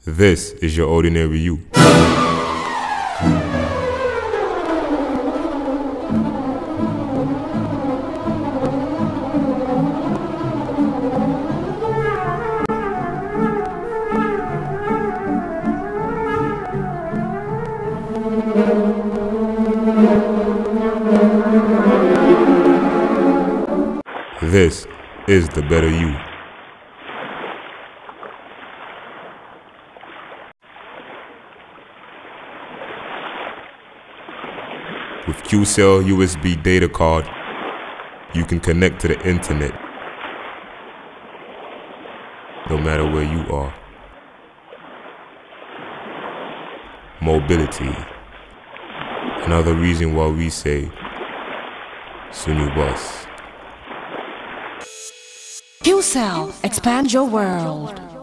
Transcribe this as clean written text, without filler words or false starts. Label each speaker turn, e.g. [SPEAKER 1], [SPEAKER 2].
[SPEAKER 1] This is your ordinary you. This is the better you. With QCEll USB data card, you can connect to the internet no matter where you are. Mobility. Another reason why we say Sunubus.
[SPEAKER 2] QCEll, expand your world.